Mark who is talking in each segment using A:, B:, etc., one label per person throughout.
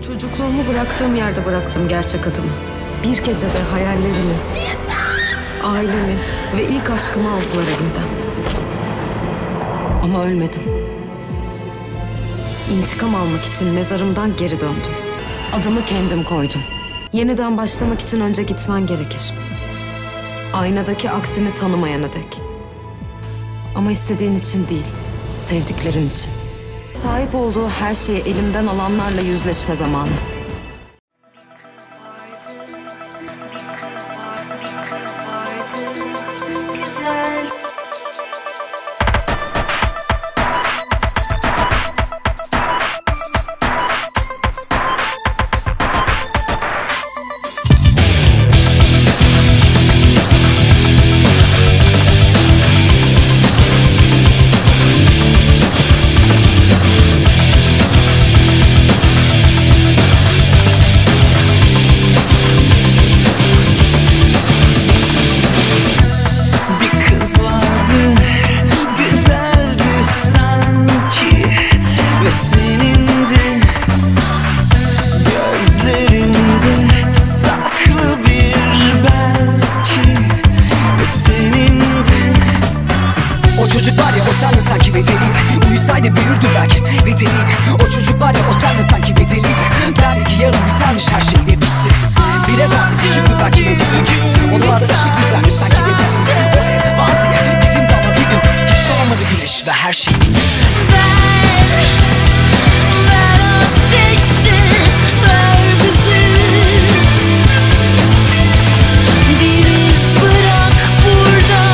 A: Çocukluğumu bıraktığım yerde bıraktım gerçek adımı. Bir gecede hayallerimi, ailemi ve ilk aşkımı aldılar elimden. Ama ölmedim. İntikam almak için mezarımdan geri döndüm. Adımı kendim koydum. Yeniden başlamak için önce gitmen gerekir. Aynadaki aksini tanımayana dek. Ama istediğin için değil, sevdiklerin için. Sahip olduğu her şeyi elimden alanlarla yüzleşme zamanı.
B: Çocuk var ya o senle sanki bedeliydi. Uyusaydı büyürdü belki bedeliydi. O çocuk var ya o senle sanki bedeliydi. Belki yarın bitermiş her şey ve bitti. Bire verdi küçüktü belki de bizimki. Onlarda ışık güzelmiş sanki de bizim. O ev vardı ya bizim de ama bir gün hiç doğmadı güneş ve her şey bitirdi.
C: Ver ateşi, ver bizi. Bir iz bırak burada.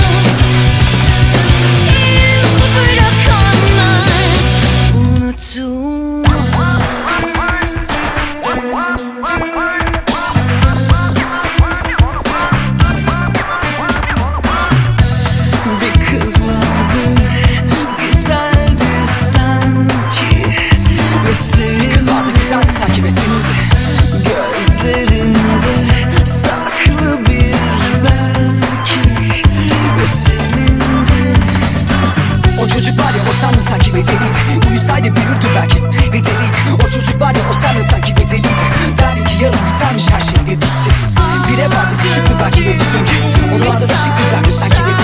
C: İz bırakanlar unutulmaz.
B: Bir kız vardı, güzeldi sanki ve senin. Bir kız vardı, güzeldi sanki ve senin de gözlerinde saklı bir belki ve senin de. O çocuk var ya o senle sanki bedeliydi. Uyusaydı büyürdü belki bedeliydi. O çocuk var ya o senle sanki bedeliydi. Belki yarın bitermiş her şey ve bitti. Bire vardı küçüktü belki de bizimki. Onlarda ışık güzelmiş sanki de